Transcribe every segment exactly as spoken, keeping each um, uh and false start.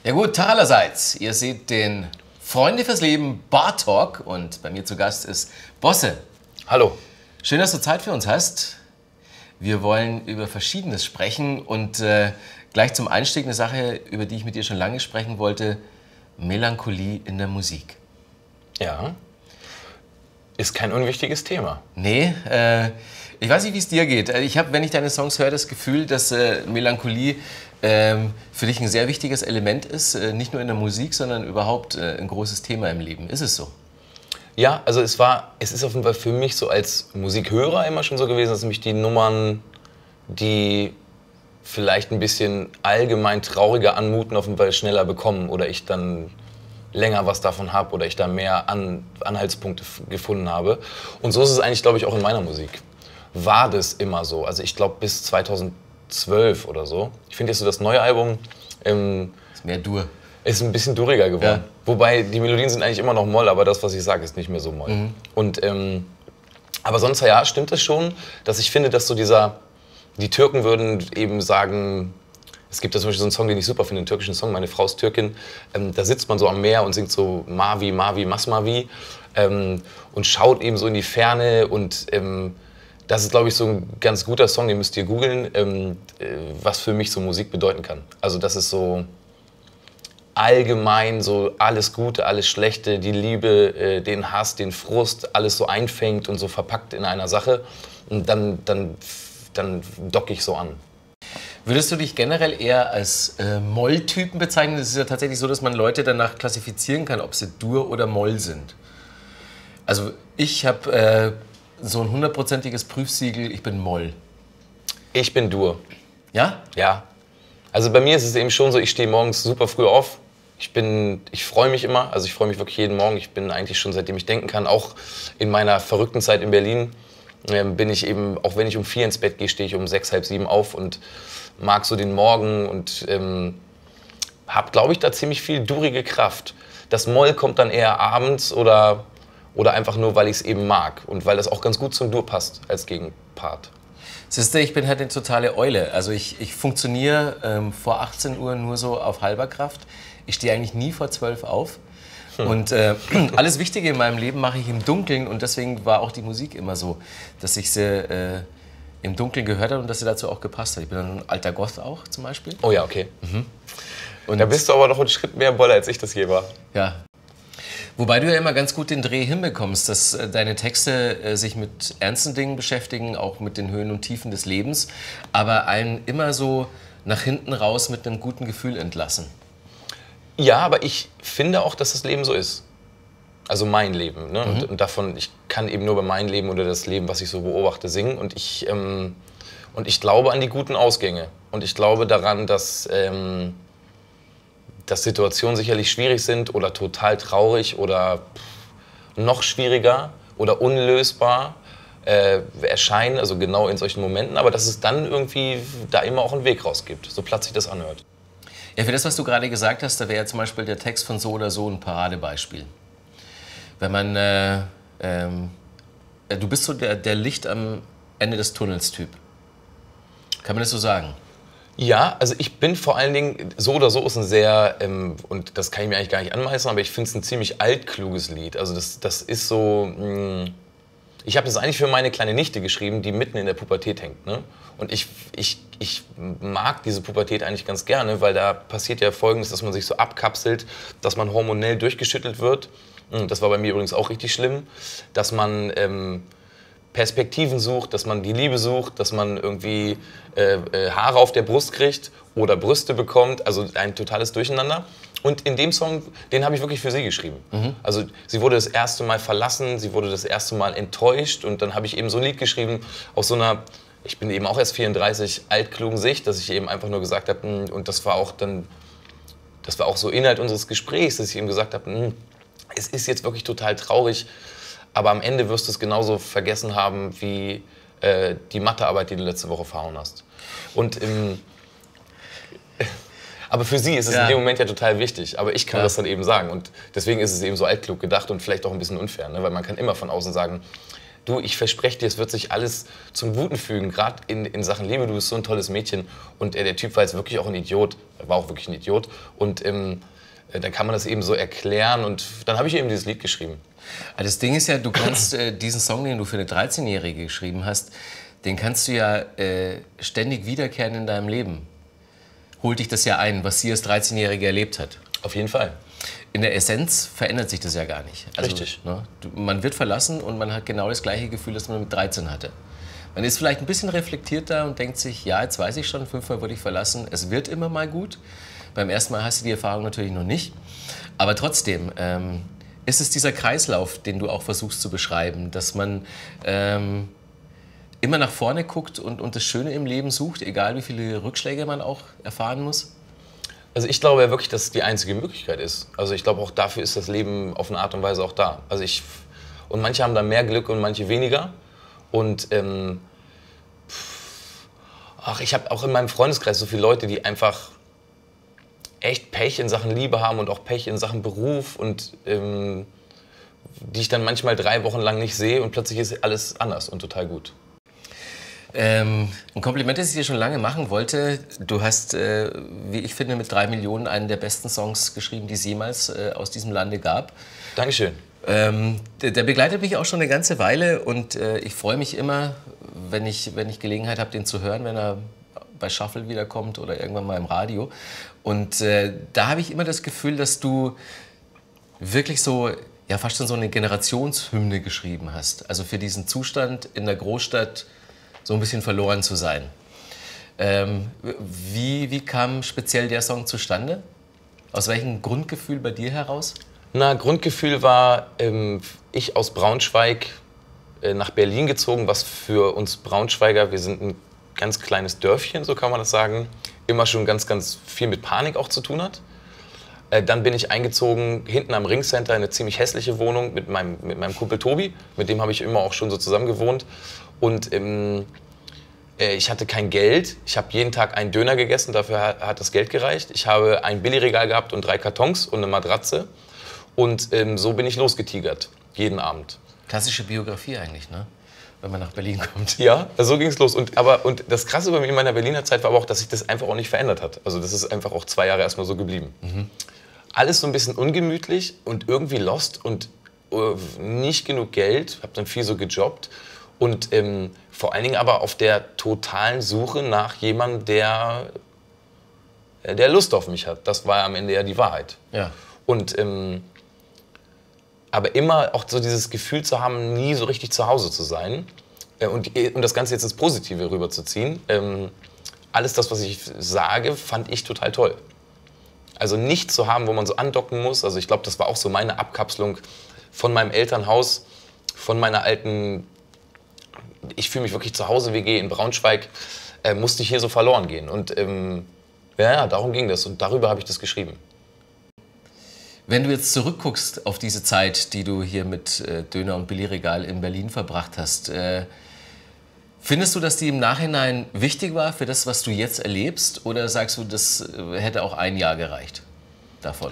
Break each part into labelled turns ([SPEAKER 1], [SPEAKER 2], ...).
[SPEAKER 1] Ja gut, allerseits, ihr seht den Freunde fürs Leben Bar Talk und bei mir zu Gast ist Bosse.
[SPEAKER 2] Hallo.
[SPEAKER 1] Schön, dass du Zeit für uns hast. Wir wollen über Verschiedenes sprechen und äh, gleich zum Einstieg eine Sache, über die ich mit dir schon lange sprechen wollte, Melancholie in der Musik.
[SPEAKER 2] Ja, ist kein unwichtiges Thema.
[SPEAKER 1] Nee, äh, ich weiß nicht, wie es dir geht. Ich habe, wenn ich deine Songs höre, das Gefühl, dass äh, Melancholie ähm, für dich ein sehr wichtiges Element ist, äh, nicht nur in der Musik, sondern überhaupt äh, ein großes Thema im Leben. Ist es so?
[SPEAKER 2] Ja, also es war, es ist auf jeden Fall für mich so als Musikhörer immer schon so gewesen, dass mich die Nummern, die vielleicht ein bisschen allgemein trauriger anmuten, auf jeden Fall schneller bekommen oder ich dann länger was davon habe oder ich da mehr An Anhaltspunkte gefunden habe. Und so ist es eigentlich, glaube ich, auch in meiner Musik. War das immer so. Also ich glaube bis zweitausendzwölf oder so. Ich finde jetzt so das neue Album ähm,
[SPEAKER 1] ist mehr Dur.
[SPEAKER 2] Ist ein bisschen duriger geworden. Ja. Wobei die Melodien sind eigentlich immer noch Moll, aber das, was ich sage, ist nicht mehr so Moll. Mhm. Und, ähm, aber sonst, ja, stimmt es schon, dass ich finde, dass so dieser, die Türken würden eben sagen, es gibt da zum Beispiel so einen Song, den ich super finde, einen türkischen Song, meine Frau ist Türkin, ähm, da sitzt man so am Meer und singt so Mavi, Mavi, Masmavi ähm, und schaut eben so in die Ferne und ähm, das ist, glaube ich, so ein ganz guter Song, den müsst ihr googeln, ähm, äh, was für mich so Musik bedeuten kann. Also das ist so allgemein so alles Gute, alles Schlechte, die Liebe, äh, den Hass, den Frust, alles so einfängt und so verpackt in einer Sache und dann, dann, dann docke ich so an.
[SPEAKER 1] Würdest du dich generell eher als äh, Moll-Typen bezeichnen? Es ist ja tatsächlich so, dass man Leute danach klassifizieren kann, ob sie Dur oder Moll sind. Also ich habe äh, so ein hundertprozentiges Prüfsiegel, ich bin Moll.
[SPEAKER 2] Ich bin Dur.
[SPEAKER 1] Ja?
[SPEAKER 2] Ja. Also bei mir ist es eben schon so, ich stehe morgens super früh auf. Ich bin, ich freue mich immer, also ich freue mich wirklich jeden Morgen. Ich bin eigentlich schon, seitdem ich denken kann, auch in meiner verrückten Zeit in Berlin, äh, bin ich eben, auch wenn ich um vier ins Bett gehe, stehe ich um sechs, halb sieben auf und mag so den Morgen und ähm, habe, glaube ich, da ziemlich viel durige Kraft. Das Moll kommt dann eher abends oder, oder einfach nur, weil ich es eben mag und weil das auch ganz gut zum Dur passt als Gegenpart.
[SPEAKER 1] Siehst du, ich bin halt eine totale Eule. Also ich, ich funktioniere ähm, vor achtzehn Uhr nur so auf halber Kraft. Ich stehe eigentlich nie vor zwölf auf. Hm. Und äh, alles Wichtige in meinem Leben mache ich im Dunkeln und deswegen war auch die Musik immer so, dass ich sie äh, im Dunkeln gehört habe und dass sie dazu auch gepasst hat. Ich bin ein alter Goth auch zum Beispiel.
[SPEAKER 2] Oh ja, okay. Mhm. Und da bist du aber noch einen Schritt mehr Boller, als ich das je war.
[SPEAKER 1] Ja. Wobei du ja immer ganz gut den Dreh hinbekommst, dass äh, deine Texte äh, sich mit ernsten Dingen beschäftigen, auch mit den Höhen und Tiefen des Lebens, aber einen immer so nach hinten raus mit einem guten Gefühl entlassen.
[SPEAKER 2] Ja, aber ich finde auch, dass das Leben so ist. Also mein Leben. Ne? Mhm. Und, und davon, ich kann eben nur über mein Leben oder das Leben, was ich so beobachte, singen. Und ich, ähm, und ich glaube an die guten Ausgänge. Und ich glaube daran, dass, ähm, dass Situationen sicherlich schwierig sind oder total traurig oder noch schwieriger oder unlösbar äh, erscheinen, also genau in solchen Momenten. Aber dass es dann irgendwie da immer auch einen Weg raus gibt, so platt sich das anhört.
[SPEAKER 1] Ja, für das, was du gerade gesagt hast, da wäre ja zum Beispiel der Text von So oder So ein Paradebeispiel. Wenn man, äh, ähm, du bist so der, der Licht am Ende des Tunnels-Typ. Kann man das so sagen?
[SPEAKER 2] Ja, also ich bin vor allen Dingen, So oder So ist ein sehr, ähm, und das kann ich mir eigentlich gar nicht anmeißen, aber ich finde es ein ziemlich altkluges Lied. Also das, das ist so, mh, ich habe das eigentlich für meine kleine Nichte geschrieben, die mitten in der Pubertät hängt. Ne? Und ich, ich, ich mag diese Pubertät eigentlich ganz gerne, weil da passiert ja Folgendes, dass man sich so abkapselt, dass man hormonell durchgeschüttelt wird. Das war bei mir übrigens auch richtig schlimm, dass man ähm, Perspektiven sucht, dass man die Liebe sucht, dass man irgendwie äh, äh, Haare auf der Brust kriegt oder Brüste bekommt, also ein totales Durcheinander. Und in dem Song, den habe ich wirklich für sie geschrieben. Mhm. Also sie wurde das erste Mal verlassen, sie wurde das erste Mal enttäuscht und dann habe ich eben so ein Lied geschrieben aus so einer, ich bin eben auch erst vierunddreißig, altklugen Sicht, dass ich eben einfach nur gesagt habe, und das war auch dann, das war auch so Inhalt unseres Gesprächs, dass ich eben gesagt habe, es ist jetzt wirklich total traurig, aber am Ende wirst du es genauso vergessen haben wie äh, die Mathearbeit, die du letzte Woche verhauen hast. Und im, aber für sie ist es ja in dem Moment ja total wichtig, aber ich kann ja das dann eben sagen und deswegen ist es eben so altklug gedacht und vielleicht auch ein bisschen unfair, ne? Weil man kann immer von außen sagen, du, ich verspreche dir, es wird sich alles zum Guten fügen, gerade in, in Sachen Liebe, du bist so ein tolles Mädchen. Und äh, der Typ war jetzt wirklich auch ein Idiot, war auch wirklich ein Idiot. Und ähm, äh, dann kann man das eben so erklären und dann habe ich eben dieses Lied geschrieben.
[SPEAKER 1] Das Ding ist ja, du kannst äh, diesen Song, den du für eine dreizehnjährige geschrieben hast, den kannst du ja äh, ständig wiederkehren in deinem Leben. Holt dich das ja ein, was sie als dreizehnjährige erlebt hat.
[SPEAKER 2] Auf jeden Fall.
[SPEAKER 1] In der Essenz verändert sich das ja gar nicht. Also,
[SPEAKER 2] Richtig.
[SPEAKER 1] Ne, du, man wird verlassen und man hat genau das gleiche Gefühl, das man mit dreizehn hatte. Man ist vielleicht ein bisschen reflektierter und denkt sich, ja, jetzt weiß ich schon, fünfmal wurde ich verlassen, es wird immer mal gut. Beim ersten Mal hast du die Erfahrung natürlich noch nicht. Aber trotzdem ähm, ist es dieser Kreislauf, den du auch versuchst zu beschreiben, dass man ähm, immer nach vorne guckt und, und das Schöne im Leben sucht, egal wie viele Rückschläge man auch erfahren muss?
[SPEAKER 2] Also ich glaube ja wirklich, dass es die einzige Möglichkeit ist. Also ich glaube auch dafür ist das Leben auf eine Art und Weise auch da. Also ich, und manche haben da mehr Glück und manche weniger. Und ähm, ach, ich habe auch in meinem Freundeskreis so viele Leute, die einfach echt Pech in Sachen Liebe haben und auch Pech in Sachen Beruf und ähm, die ich dann manchmal drei Wochen lang nicht sehe und plötzlich ist alles anders und total gut.
[SPEAKER 1] Ähm, ein Kompliment, das ich dir schon lange machen wollte. Du hast, äh, wie ich finde, mit drei Millionen einen der besten Songs geschrieben, die es jemals äh, aus diesem Lande gab.
[SPEAKER 2] Dankeschön.
[SPEAKER 1] Ähm, der, der begleitet mich auch schon eine ganze Weile und äh, ich freue mich immer, wenn ich, wenn ich Gelegenheit habe, den zu hören, wenn er bei Shuffle wiederkommt oder irgendwann mal im Radio. Und äh, da habe ich immer das Gefühl, dass du wirklich so, ja, fast schon so eine Generationshymne geschrieben hast. Also für diesen Zustand in der Großstadt so ein bisschen verloren zu sein. Ähm, wie, wie kam speziell der Song zustande? Aus welchem Grundgefühl bei dir heraus?
[SPEAKER 2] Na, Grundgefühl war, ähm, ich aus Braunschweig äh, nach Berlin gezogen, was für uns Braunschweiger, wir sind ein ganz kleines Dörfchen, so kann man das sagen, immer schon ganz, ganz viel mit Panik auch zu tun hat. Äh, dann bin ich eingezogen hinten am Ringcenter in eine ziemlich hässliche Wohnung mit meinem, mit meinem Kumpel Tobi, mit dem habe ich immer auch schon so zusammen gewohnt. Und ähm, äh, ich hatte kein Geld, ich habe jeden Tag einen Döner gegessen, dafür hat, hat das Geld gereicht. Ich habe ein Billigregal gehabt und drei Kartons und eine Matratze. Und ähm, so bin ich losgetigert, jeden Abend.
[SPEAKER 1] Klassische Biografie eigentlich, ne? Wenn man nach Berlin kommt.
[SPEAKER 2] Ja, also so ging es los. Und, aber, und das Krasse bei mir in meiner Berliner Zeit war aber auch, dass sich das einfach auch nicht verändert hat. Also das ist einfach auch zwei Jahre erstmal so geblieben. Mhm. Alles so ein bisschen ungemütlich und irgendwie lost und uh, nicht genug Geld. Habe dann viel so gejobbt. Und ähm, vor allen Dingen aber auf der totalen Suche nach jemandem, der, der Lust auf mich hat. Das war am Ende ja die Wahrheit.
[SPEAKER 1] Ja.
[SPEAKER 2] Und ähm, aber immer auch so dieses Gefühl zu haben, nie so richtig zu Hause zu sein äh, und, und das Ganze jetzt ins Positive rüberzuziehen. Ähm, alles das, was ich sage, fand ich total toll. Also nichts zu haben, wo man so andocken muss. Also ich glaube, das war auch so meine Abkapselung von meinem Elternhaus, von meiner alten, ich fühle mich wirklich zu Hause W G in Braunschweig, äh, musste ich hier so verloren gehen. Und ähm, ja, ja, darum ging das und darüber habe ich das geschrieben.
[SPEAKER 1] Wenn du jetzt zurückguckst auf diese Zeit, die du hier mit äh, Döner und Billigregal in Berlin verbracht hast, äh, findest du, dass die im Nachhinein wichtig war für das, was du jetzt erlebst? Oder sagst du, das äh, hätte auch ein Jahr gereicht davon?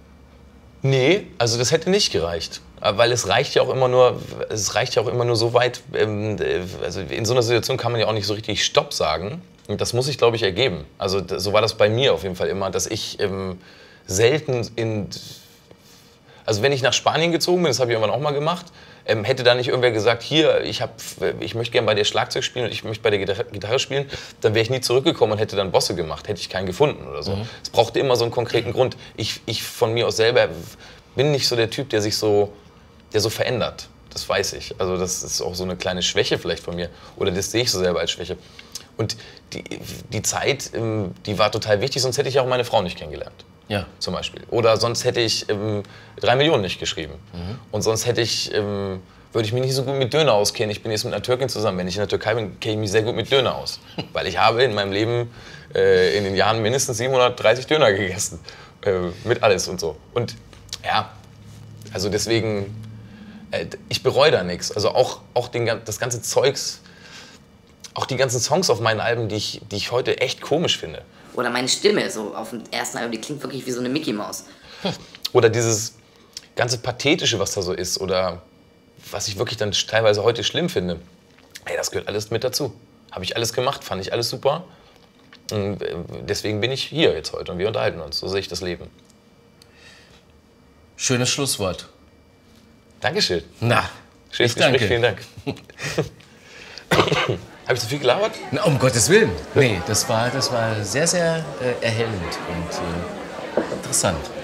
[SPEAKER 2] Nee, also das hätte nicht gereicht. Weil es reicht ja auch immer nur, es reicht ja auch immer nur so weit, ähm, also in so einer Situation kann man ja auch nicht so richtig Stopp sagen. Und das muss sich, glaube ich, ergeben. Also so war das bei mir auf jeden Fall immer, dass ich ähm, selten in... Also wenn ich nach Spanien gezogen bin, das habe ich irgendwann auch mal gemacht, ähm, hätte da nicht irgendwer gesagt, hier, ich, hab, ich möchte gerne bei dir Schlagzeug spielen und ich möchte bei dir Gitarre, Gitarre spielen, dann wäre ich nie zurückgekommen und hätte dann Bosse gemacht, hätte ich keinen gefunden oder so. Mhm. Es brauchte immer so einen konkreten Grund. Ich, ich von mir aus selber bin nicht so der Typ, der sich so, der so verändert. Das weiß ich. Also das ist auch so eine kleine Schwäche vielleicht von mir. Oder das sehe ich so selber als Schwäche. Und die, die Zeit, die war total wichtig, sonst hätte ich auch meine Frau nicht kennengelernt.
[SPEAKER 1] Ja.
[SPEAKER 2] Zum Beispiel. Oder sonst hätte ich ähm, drei Millionen nicht geschrieben. Mhm. Und sonst hätte ich, ähm, würde ich mich nicht so gut mit Döner auskennen. Ich bin jetzt mit einer Türkin zusammen. Wenn ich in der Türkei bin, kenne ich mich sehr gut mit Döner aus. Weil ich habe in meinem Leben äh, in den Jahren mindestens siebenhundertdreißig Döner gegessen. Äh, mit alles und so. Und ja, also deswegen, äh, ich bereue da nichts. Also auch, auch den, das ganze Zeugs, auch die ganzen Songs auf meinen Alben, die ich, die ich heute echt komisch finde.
[SPEAKER 3] Oder meine Stimme, so auf dem ersten Album, die klingt wirklich wie so eine Mickey Maus.
[SPEAKER 2] Oder dieses ganze Pathetische, was da so ist. Oder was ich wirklich dann teilweise heute schlimm finde, ey, das gehört alles mit dazu. Habe ich alles gemacht, fand ich alles super. Und deswegen bin ich hier jetzt heute und wir unterhalten uns. So sehe ich das Leben.
[SPEAKER 1] Schönes Schlusswort.
[SPEAKER 2] Dankeschön.
[SPEAKER 1] Na,
[SPEAKER 2] schönes
[SPEAKER 1] ich danke.
[SPEAKER 2] Gespräch, vielen Dank. Habe ich zu viel gelabert?
[SPEAKER 1] Na, um Gottes Willen. Nee, das war, das war sehr, sehr äh, erhellend und äh, interessant.